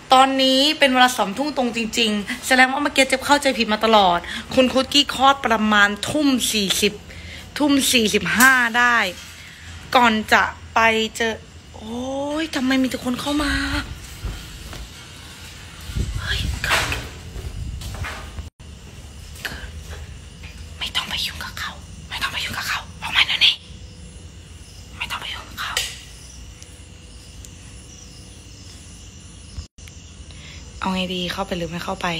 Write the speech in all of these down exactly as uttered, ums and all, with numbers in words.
ตอนนี้เป็นเวลาสองทุ่มตรงจริงๆแสดงว่าเมื่อกี้เจ็บเข้าใจผิดมาตลอดคุณคุกกี้คลอดประมาณทุ่มสี่สิบทุ่มสี่สิบห้าได้ก่อนจะไปเจอโอ้ยทำไมมีแต่คนเข้ามาเฮ้ยไม่ต้องไปยุ่งกับเขาไม่ต้องไปยุ่งกับเขาออกมาเดี๋ยวนี้ไม่ต้องไปยุ่งกับเขาเอาไงดีเข้าไปหรือไม่เข้าไป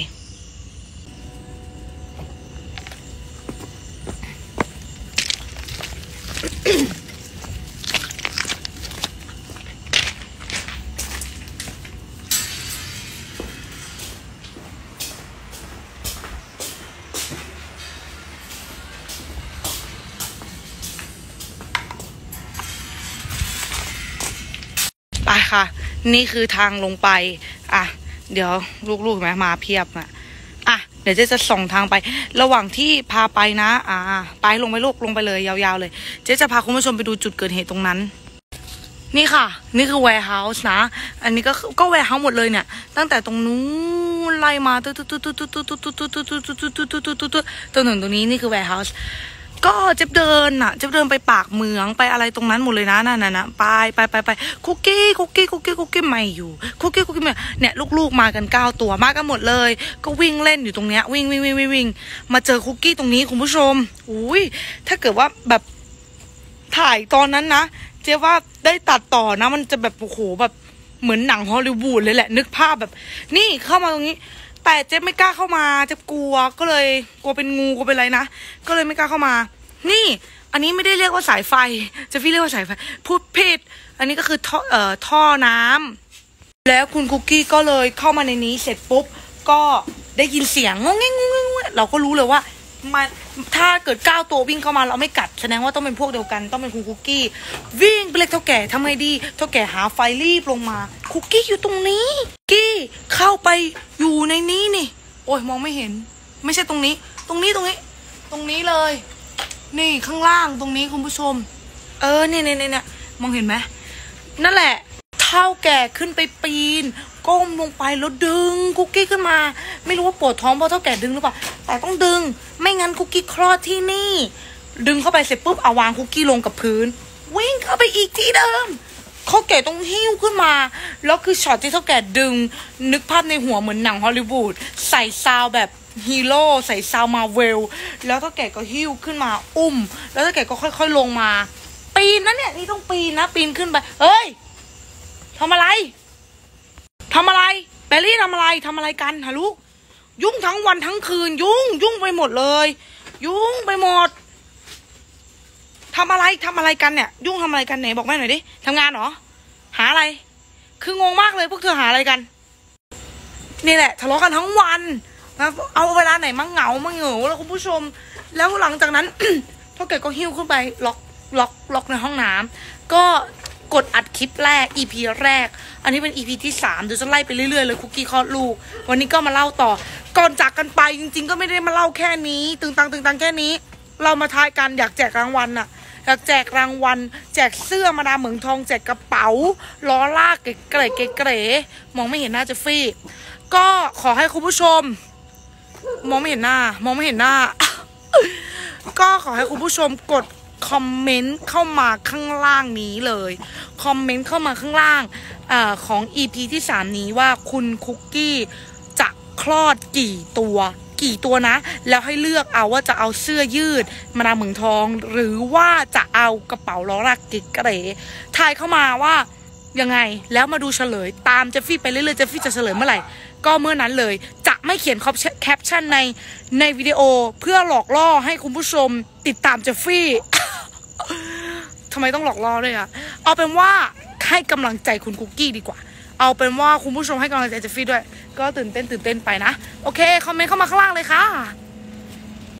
ไปค่ะนี่คือทางลงไปอ่ะเดี๋ยวลูกๆไหมมาเพียบอ่ะอ่ะเดี๋ยวเจ๊จะส่งทางไประหว่างที่พาไปนะอ่าไปลงไปลูกลงไปเลยยาวๆเลยเจ๊จะพาคุณผู้ชมไปดูจุดเกิดเหตุตรงนั้นนี่ค่ะนี่คือ warehouse นะอันนี้ก็ก็ warehouse หมดเลยเนี่ยตั้งแต่ตรงนู้นไล่มาตุ๊ดตุ๊ดตุ๊ดตุ๊ดตุ๊ดตุ๊ดตุ๊ดตุ๊ดตุ๊ดตุ๊ดตุ๊ดตุ๊ดตุ๊ดตุ๊ดตุ๊ดตรงหนึ่งตรงนี้นี่คือ warehouseก็เจ็บเดินอ่ะเจ็บเดินไปปากเมืองไปอะไรตรงนั้นหมดเลยนะนั่นน่ะนะไปไปไปไปคุกกี้คุกกี้คุกกี้คุกกี้ไม่อยู่คุกกี้คุกกี้ไม่เนี่ยลูกๆมากันเก้าตัวมากันหมดเลยก็วิ่งเล่นอยู่ตรงเนี้ยวิ่งวิ่งวิ่งวิ่งวิ่งมาเจอคุกกี้ตรงนี้คุณผู้ชมอุ้ยถ้าเกิดว่าแบบถ่ายตอนนั้นนะเจ๊ว่าได้ตัดต่อนะมันจะแบบโอ้โหแบบเหมือนหนังฮอลลีวูดเลยแหละนึกภาพแบบนี่เข้ามาตรงนี้แต่เจ๊ไม่กล้าเข้ามาเจ๊กลัวก็เลยกลัวเป็นงูกลัวเป็นอะไรนะก็เลยไม่กล้าเข้ามานี่อันนี้ไม่ได้เรียกว่าสายไฟเจฟฟี่เรียกว่าสายไฟพูดผิดอันนี้ก็คือท่อเอ่อท่อน้ำแล้วคุณคุกกี้ก็เลยเข้ามาในนี้เสร็จปุ๊บก็ได้ยินเสียงงงงงงเราก็รู้เลยว่ามันถ้าเกิดก้าวตัววิ่งเข้ามาเราไม่กัดแสดงว่าต้องเป็นพวกเดียวกันต้องเป็นคุณคุกกี้วิ่งไปเรียกเท่าแก่ทำไงดีเท่าแก่หาไฟรีบลงมาคุกกี้อยู่ตรงนี้กี้เข้าไปอยู่ในนี้นี่โอ้ยมองไม่เห็นไม่ใช่ตรงนี้ตรงนี้ตรงนี้ตรงนี้เลยนี่ข้างล่างตรงนี้คุณผู้ชมเออเนี่ยเนี่ยเนี่ยมองเห็นไหมนั่นแหละเท่าแก่ขึ้นไปปีนก้มลงไปแล้วดึงคุกกี้ขึ้นมาไม่รู้ว่าปวดท้องเพราะเท่าแก่ดึงหรือเปล่าแต่ต้องดึงไม่งั้นคุกกี้คลอดที่นี่ดึงเข้าไปเสร็จปุ๊บเอาวางคุกกี้ลงกับพื้นวิ่งเข้าไปอีกที่เดิมเท่าแก่ต้องหิ้วขึ้นมาแล้วคือช็อตที่เท่าแก่ดึงนึกภาพในหัวเหมือนหนังฮอลลีวูดใส่ซาวแบบฮีโร่ใส่ซาวมาเวลแล้วเท่าแก่ก็หิ้วขึ้นมาอุ้มแล้วเท่าแก่ก็ค่อยๆลงมาปีนนะเนี่ยนี่ต้องปีนนะปีนขึ้นไปเฮ้ยทำอะไรทำอะไรแบลลี่ทำอะไรทำอะไรกันฮะลูกยุ่งทั้งวันทั้งคืนยุ่งยุ่งไปหมดเลยยุ่งไปหมดทำอะไรทำอะไรกันเนี่ยยุ่งทำอะไรกันไหนบอกแม่หน่อยดิทำงานเหรอหาอะไรคืองงมากเลยพวกเธอหาอะไรกันนี่แหละทะเลาะกันทั้งวันนะเอาเวลาไหนมาเหงามาเหงาแล้วคุณผู้ชมแล้วหลังจากนั้น พ่อเก๋ก็หิ้วขึ้นไปล็อกล็อกล็อกในห้องน้ำก็กดอัดคลิปแรก อี พี แรกอันนี้เป็น อี พี ที่สามเดี๋ยวจะไล่ไปเรื่อยๆเลยคุกกี้คลอดลูกวันนี้ก็มาเล่าต่อก่อนจากกันไปจริงๆก็ไม่ได้มาเล่าแค่นี้ตึงตังตึงตังแค่นี้เรามาทายกันอยากแจกรางวัลน่ะอยากแจกรางวัลแจกเสื้อมาดามเหมืองทองแจกกระเป๋าล้อลากเก๋เก๋เก๋มองไม่เห็นหน้าเจฟฟี่ก็ขอให้คุณผู้ชมมองไม่เห็นหน้ามองไม่เห็นหน้า ก็ขอให้คุณผู้ชมกดคอมเมนต์เข้ามาข้างล่างนี้เลยคอมเมนต์เข้ามาข้างล่างเอ่อของ อี พี ที่สามนี้ว่าคุณคุกกี้จะคลอดกี่ตัวกี่ตัวนะแล้วให้เลือกเอาว่าจะเอาเสื้อยืดมาดามเหมืองทองหรือว่าจะเอากระเป๋าล้อลากเก๋เก๋ทายเข้ามาว่ายังไงแล้วมาดูเฉลยตามเจฟฟี่ไปเรื่อยๆเจฟฟี่จะเฉลยเมื่อไหร่ก็เมื่อนั้นเลยจะไม่เขียนแคปชั่นในในวิดีโอเพื่อหลอกล่อให้คุณผู้ชมติดตามเจฟฟี่ ทำไมต้องหลอกล่อด้วยอะเอาเป็นว่าให้กำลังใจคุณคุกกี้ดีกว่าเอาเป็นว่าคุณผู้ชมให้กำลังใจเจฟฟี่ด้วยก็ตื่นเต้นตื่นเต้นไปนะโอเคคอมเมนต์เข้ามาข้างล่างเลยค่ะ